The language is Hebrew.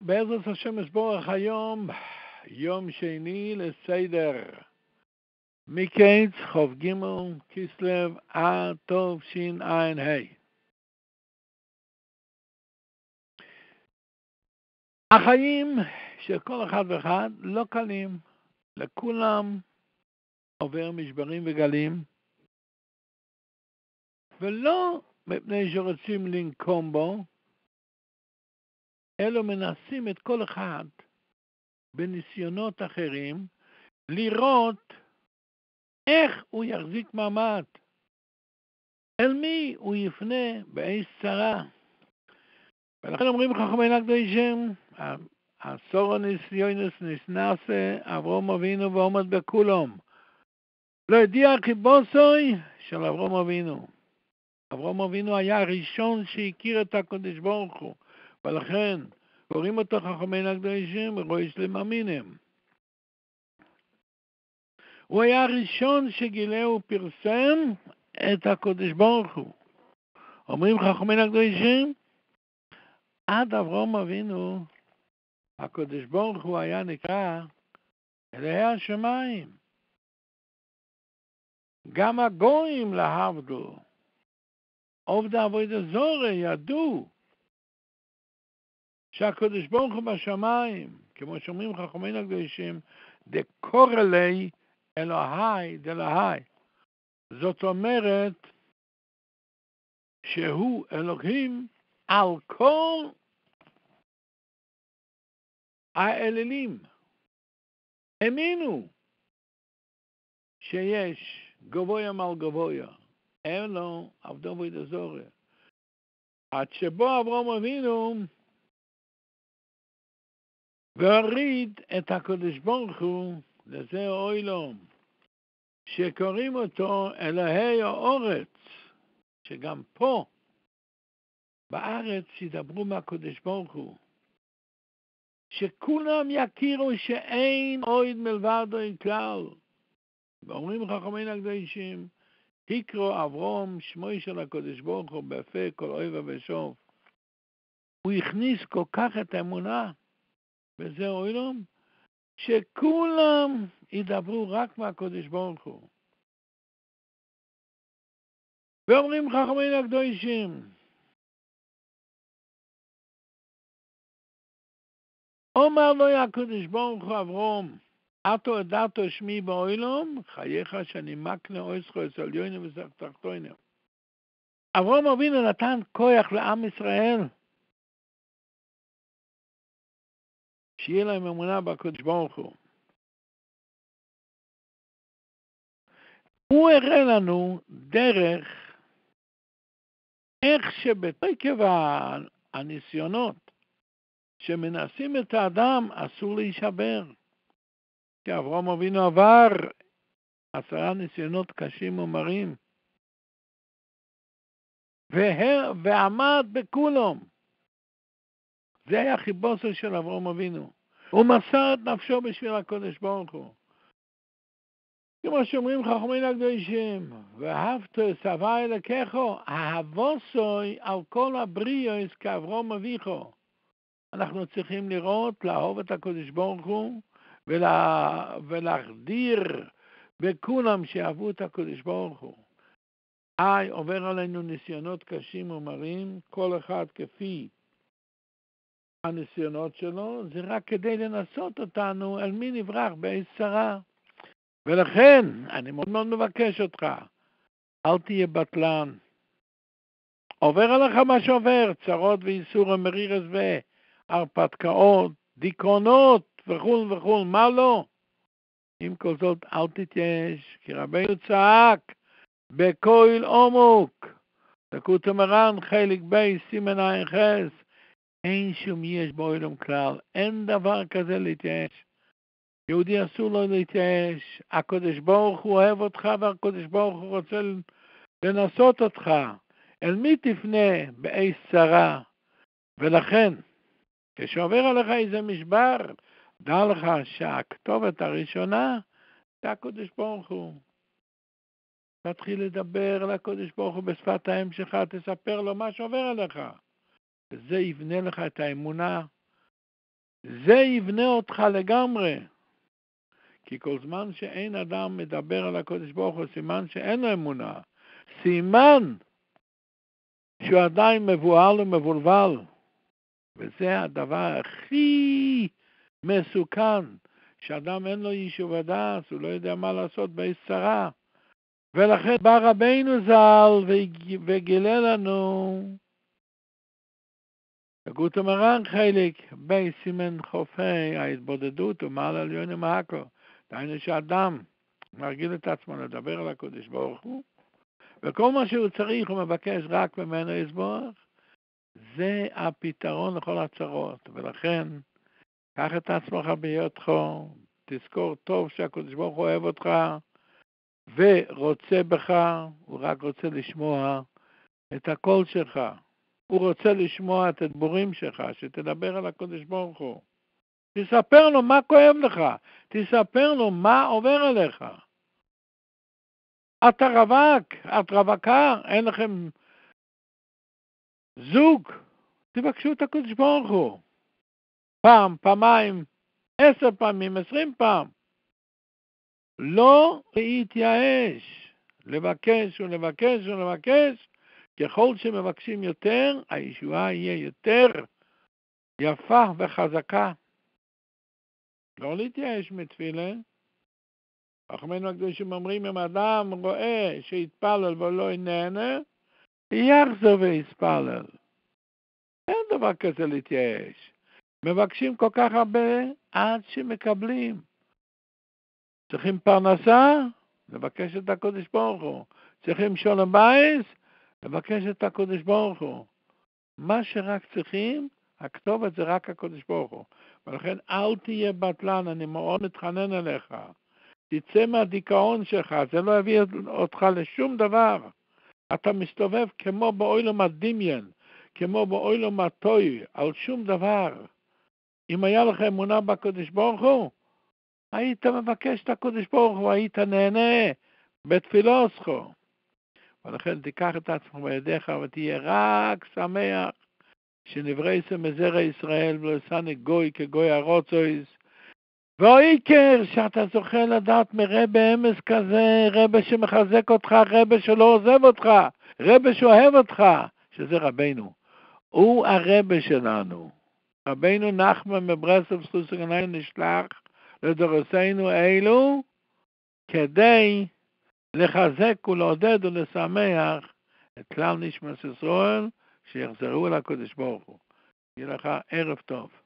בעזרת השם ישבורך היום, יום שני לסדר. מקץ חוב ג' כסלו תשע"ה. החיים של כל אחד ואחד לא קלים. לכולם עובר משברים וגלים. ולא מפני שרוצים לנקום בו, אלא מנסים את כל אחד בניסיונות אחרים לראות איך הוא יחזיק מעמד, אל מי הוא יפנה בעת צרה. ולכן אומרים חכמינו הקדושים, עשור הניסיונס נעשה אברהם אבינו ועומד בכולם. לא ידיע חיבוסוי של אברהם אבינו. אברהם אבינו היה הראשון שהכיר את הקדוש ברוך הוא, ולכן קוראים אותו חכמינו הקדושים ראש למאמינים. הוא היה הראשון שגילה ופרסם את הקדוש ברוך הוא. אומרים חכמינו הקדושים, עד אברהם אבינו, הקדוש ברוך הוא היה נקרא אלוהי השמיים. גם הגויים להבדיל, עובדי עבודה זרה ידעו שהקדוש ברוך הוא בשמיים, כמו שאומרים חכמינו הקדושים, דקורלי אלוהי דלהי. זאת אומרת שהוא אלוהים על כל האלילים. האמינו שיש גבוה מעל גבוה, אלו עבדו עבודה זרה. עד שבו אברהם אבינו והוריד את הקדוש ברוך הוא לזה העולם, שקוראים אותו אלוהי הארץ, שגם פה בארץ ידברו מהקדוש ברוך הוא, שכולם יכירו שאין עוד מלבדו כלל. ואומרים חכמינו הקדושים, יקרא אברהם שמו של הקדוש ברוך הוא בפה כל אויב ושוב. הוא הכניס כל כך את האמונה בזה העולם, שכולם ידברו רק מהקדוש ברוך הוא. ואומרים חכמינו הקדושים, אומר לו הקדוש ברוך הוא אברהם, אתו ידעתו שמי בעולם, חייך שאני מקנה אויסך עליונים ותחתונים. אברהם אבינו נתן כוח לעם ישראל, שיהיה להם אמונה בקדוש ברוך הוא. הוא הראה לנו דרך איך שבתקף הניסיונות שמנסים את האדם אסור להישבר. כי אברהם אבינו עבר 10 ניסיונות קשים ומרים, ועמד בכולם. זה היה חיבוסו של אברהם אבינו. הוא מסר את נפשו בשביל הקדוש ברוך הוא. כמו שאומרים חכמינו הקדושים, ואהבת שווה אלוקיך, אהבוסוי על כל הבריאות כאברהם אביכו. אנחנו צריכים לראות, לאהוב את הקדוש ברוך הוא, ולהחדיר בכולם שאהבו את הקדוש ברוך הוא. עובר עלינו ניסיונות קשים ומרים, כל אחד כפי הניסיונות שלו, זה רק כדי לנסות אותנו על מי נברח בעת צרה. ולכן אני מאוד מאוד מבקש אותך, אל תהיה בטלן. עובר עליך מה שעובר, צרות ואיסור מרירס והרפתקאות, דיכאונות וכו' וכו', מה לא? עם כל זאת אל תתייאש, כי רבינו צעק בקול עמוק, דקות מרן חלק בי סימן עין חס, אין שום יש בעולם כלל, אין דבר כזה להתייאש. יהודי אסור לו להתייאש, הקדוש ברוך הוא אוהב אותך והקדוש ברוך הוא רוצה לנסות אותך. אל מי תפנה בעת צרה? ולכן, כשעובר עליך איזה משבר, דע לך שהכתובת הראשונה זה הקדוש ברוך הוא. תתחיל לדבר על הקדוש ברוך הוא בשפת האם שלך, תספר לו מה שעובר עליך. וזה יבנה לך את האמונה, זה יבנה אותך לגמרי. כי כל זמן שאין אדם מדבר על הקודש ברוך הוא, סימן שאין לו אמונה. סימן שהוא עדיין מבוהל ומבולבל. וזה הדבר הכי מסוכן, שאדם אין לו יישוב הדעת, הוא לא יודע מה לעשות ביצרה. ולכן בא רבינו ז"ל וגילה לנו, הגות המרן חלק בסימן חופי ההתבודדות ומעל עליון עם הכל. דהיינו שאדם מרגיל את עצמו לדבר על הקודש ברוך הוא, וכל מה שהוא צריך הוא מבקש רק ממנו יסבורך. זה הפתרון לכל הצרות, ולכן קח את עצמך בהיותך, תזכור טוב שהקדוש ברוך הוא אוהב אותך ורוצה בך, הוא רק רוצה לשמוע את הקול שלך, הוא רוצה לשמוע את הדיבורים שלך, שתדבר על הקדוש ברוך הוא. תספר לו מה כואב לך, תספר לו מה עובר עליך. אתה רווק, את רווקה, אין לכם זוג, תבקשו את הקדוש ברוך הוא. פעם, פעמיים, 10 פעמים, 20 פעם. לא להתייאש, לבקש ולבקש ולבקש, ככל שמבקשים יותר, הישועה יהיה יותר יפה וחזקה. לא להתייאש מתפילה. חכמינו הקדושים אומרים, אם אדם רואה שיתפלל ולא ינהנה, יחזור ויתפלל. אין דבר כזה להתייאש. מבקשים כל כך הרבה עד שמקבלים. צריכים פרנסה, לבקש את הקודש ברוך הוא. צריכים שולם בייס, לבקש את הקודש ברוך הוא. מה שרק צריכים, הכתובת זה רק הקודש ברוך הוא. ולכן אל תהיה בטלן, אני מאוד מתחנן אליך. תצא מהדיכאון שלך, זה לא יביא אותך לשום דבר. אתה מסתובב כמו באוילום הדמיין, כמו באוילום הטוי, על שום דבר. אם היה לך אמונה בקודש ברוך הוא, היית מבקש את הקודש ברוך הוא, היית נהנה בתפילוסך. ולכן תיקח את עצמך בידיך ותהיה רק שמח שנברייסם מזרע ישראל ולא ישנא גוי כגוי הרוצויס. והעיקר שאתה זוכה לדעת מרבה אמס כזה, רבה שמחזק אותך, רבה שלא עוזב אותך, רבה שאוהב אותך, שזה רבינו. הוא הרבה שלנו. רבינו נחמן מברסלב זכות סגנאים נשלח לדורותינו אלו, כדי לחזק ולעודד ולשמח את כלל נשמת ישראל, שיחזרו אל הקדוש ברוך הוא. יהיה לך ערב טוב.